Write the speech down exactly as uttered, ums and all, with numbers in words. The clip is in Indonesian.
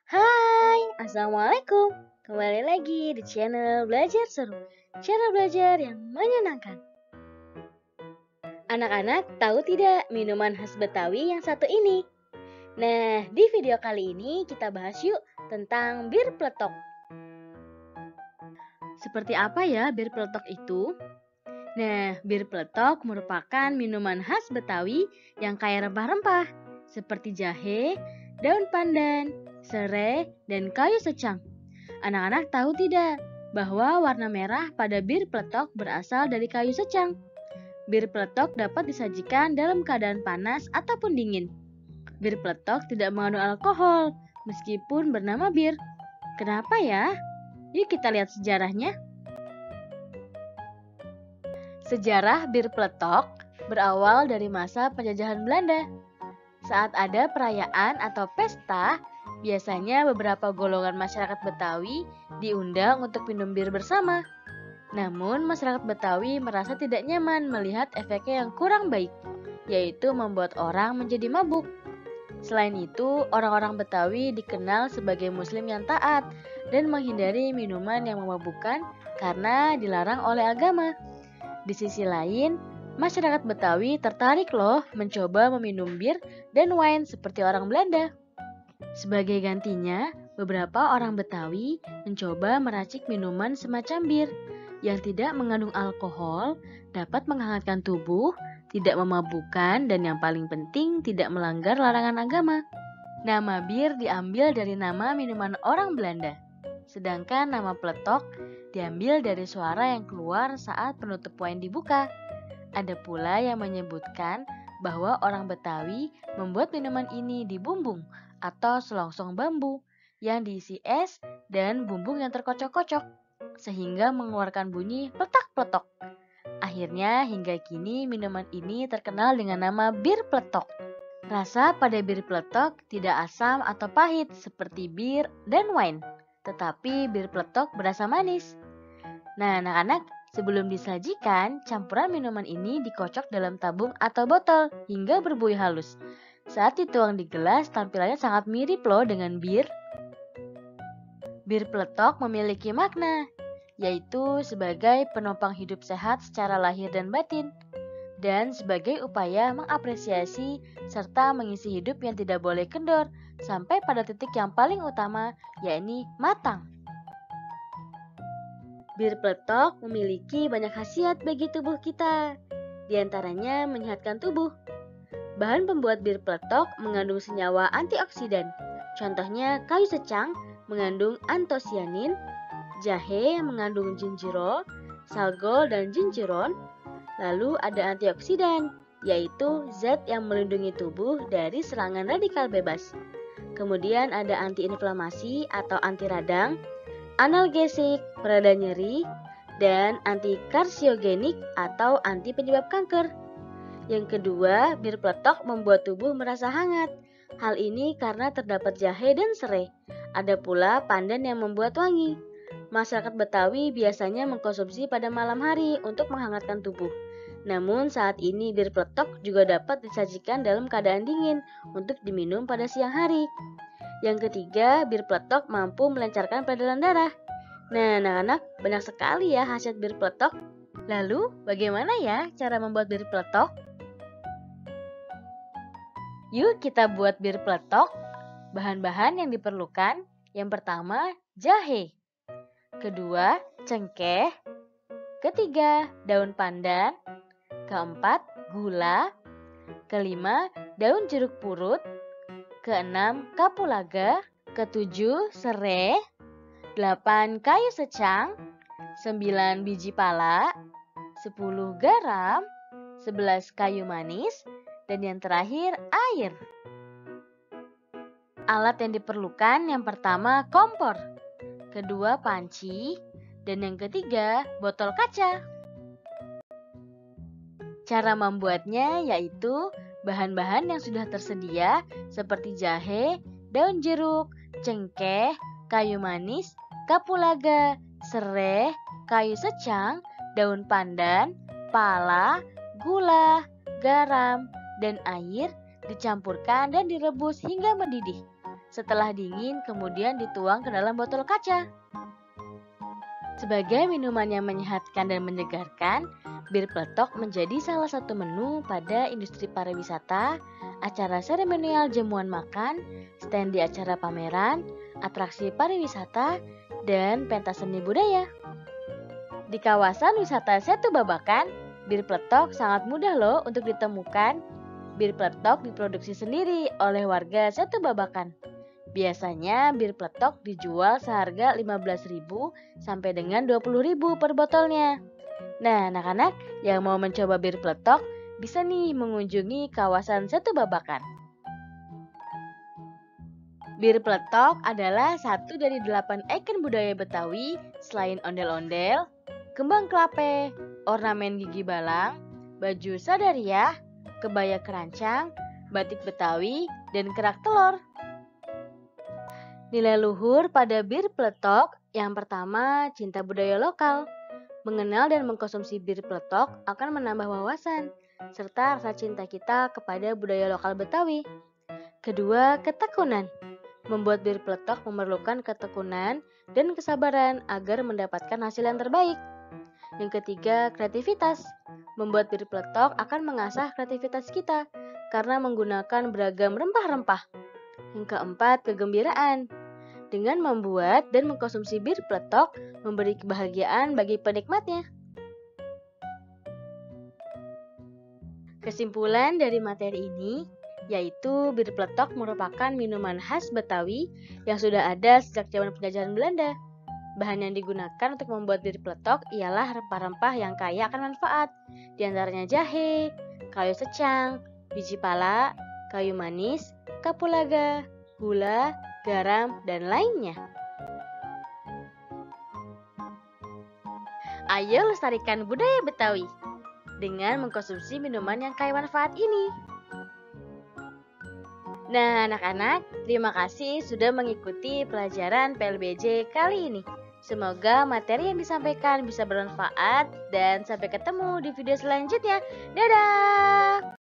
Hai, Assalamualaikum. Kembali lagi di channel Belajar Seru, cara belajar yang menyenangkan. Anak-anak tahu tidak minuman khas Betawi yang satu ini? Nah, di video kali ini kita bahas yuk tentang bir peletok. Seperti apa ya bir peletok itu? Nah, bir peletok merupakan minuman khas Betawi yang kaya rempah-rempah seperti jahe, daun pandan, serai, dan kayu secang. Anak-anak tahu tidak bahwa warna merah pada bir peletok berasal dari kayu secang? Bir peletok dapat disajikan dalam keadaan panas ataupun dingin. Bir peletok tidak mengandung alkohol meskipun bernama bir. Kenapa ya? Yuk kita lihat sejarahnya. Sejarah bir peletok berawal dari masa penjajahan Belanda. Saat ada perayaan atau pesta, biasanya beberapa golongan masyarakat Betawi diundang untuk minum bir bersama. Namun, masyarakat Betawi merasa tidak nyaman melihat efeknya yang kurang baik, yaitu membuat orang menjadi mabuk. Selain itu, orang-orang Betawi dikenal sebagai Muslim yang taat dan menghindari minuman yang memabukkan karena dilarang oleh agama. Di sisi lain, masyarakat Betawi tertarik loh mencoba meminum bir dan wine seperti orang Belanda. Sebagai gantinya, beberapa orang Betawi mencoba meracik minuman semacam bir yang tidak mengandung alkohol, dapat menghangatkan tubuh, tidak memabukkan, dan yang paling penting tidak melanggar larangan agama. Nama bir diambil dari nama minuman orang Belanda, sedangkan nama peletok diambil dari suara yang keluar saat penutup wine dibuka. Ada pula yang menyebutkan bahwa orang Betawi membuat minuman ini di bumbung atau selongsong bambu yang diisi es dan bumbung yang terkocok-kocok sehingga mengeluarkan bunyi peletak-peletok. Akhirnya hingga kini minuman ini terkenal dengan nama bir peletok. Rasa pada bir peletok tidak asam atau pahit seperti bir dan wine, tetapi bir peletok berasa manis. Nah, anak-anak, sebelum disajikan, campuran minuman ini dikocok dalam tabung atau botol hingga berbuih halus. Saat dituang di gelas, tampilannya sangat mirip loh dengan bir. Bir peletok memiliki makna, yaitu sebagai penopang hidup sehat secara lahir dan batin, dan sebagai upaya mengapresiasi serta mengisi hidup yang tidak boleh kendor sampai pada titik yang paling utama, yakni matang. Bir peletok memiliki banyak khasiat bagi tubuh kita, di antaranya menyehatkan tubuh. Bahan pembuat bir peletok mengandung senyawa antioksidan, contohnya kayu secang mengandung antosianin, jahe yang mengandung gingerol, salgol, dan gingeron. Lalu ada antioksidan, yaitu zat yang melindungi tubuh dari serangan radikal bebas. Kemudian ada antiinflamasi atau anti radang, analgesik, pereda nyeri, dan antikarsiogenik atau anti penyebab kanker. Yang kedua, bir peletok membuat tubuh merasa hangat. Hal ini karena terdapat jahe dan serai. Ada pula pandan yang membuat wangi. Masyarakat Betawi biasanya mengkonsumsi pada malam hari untuk menghangatkan tubuh. Namun saat ini bir peletok juga dapat disajikan dalam keadaan dingin untuk diminum pada siang hari. Yang ketiga, bir peletok mampu melancarkan peredaran darah. Nah, anak-anak, banyak sekali ya khasiat bir peletok. Lalu, bagaimana ya cara membuat bir peletok? Yuk kita buat bir peletok. Bahan-bahan yang diperlukan, yang pertama, jahe. Kedua, cengkeh. Ketiga, daun pandan. Keempat, gula. Kelima, daun jeruk purut. Keenam, kapulaga. Ketujuh, serai. Delapan, kayu secang. Sembilan, biji pala. Sepuluh, garam. Sebelas, kayu manis. Dan yang terakhir, air. Alat yang diperlukan yang pertama, kompor. Kedua, panci. Dan yang ketiga, botol kaca. Cara membuatnya yaitu bahan-bahan yang sudah tersedia seperti jahe, daun jeruk, cengkeh, kayu manis, kapulaga, serai, kayu secang, daun pandan, pala, gula, garam, dan air dicampurkan dan direbus hingga mendidih. Setelah dingin, kemudian dituang ke dalam botol kaca. Sebagai minuman yang menyehatkan dan menyegarkan, bir peletok menjadi salah satu menu pada industri pariwisata, acara seremonial jamuan makan, stand di acara pameran, atraksi pariwisata, dan pentas seni budaya. Di kawasan wisata Setu Babakan, bir peletok sangat mudah loh untuk ditemukan. Bir peletok diproduksi sendiri oleh warga Setu Babakan. Biasanya bir peletok dijual seharga lima belas ribu sampai dengan dua puluh ribu per botolnya. Nah, anak-anak yang mau mencoba bir peletok bisa nih mengunjungi kawasan Setu Babakan. Bir peletok adalah satu dari delapan ikon budaya Betawi selain ondel-ondel, kembang kelapa, ornamen gigi balang, baju sadariah, kebaya kerancang, batik Betawi, dan kerak telur. Nilai luhur pada bir peletok yang pertama, cinta budaya lokal. Mengenal dan mengkonsumsi bir peletok akan menambah wawasan, serta rasa cinta kita kepada budaya lokal Betawi. Kedua, ketekunan. Membuat bir peletok memerlukan ketekunan dan kesabaran agar mendapatkan hasil yang terbaik. Yang ketiga, kreativitas. Membuat bir peletok akan mengasah kreativitas kita karena menggunakan beragam rempah-rempah. Yang keempat, kegembiraan. Dengan membuat dan mengkonsumsi bir peletok memberi kebahagiaan bagi penikmatnya. Kesimpulan dari materi ini yaitu bir peletok merupakan minuman khas Betawi yang sudah ada sejak zaman penjajahan Belanda. Bahan yang digunakan untuk membuat bir peletok ialah rempah-rempah yang kaya akan manfaat, di antaranya jahe, kayu secang, biji pala, kayu manis, kapulaga, gula, garam, dan lainnya. Ayo lestarikan budaya Betawi dengan mengkonsumsi minuman yang kaya manfaat ini. Nah, anak-anak, terima kasih sudah mengikuti pelajaran P L B J kali ini. Semoga materi yang disampaikan bisa bermanfaat dan sampai ketemu di video selanjutnya. Dadah!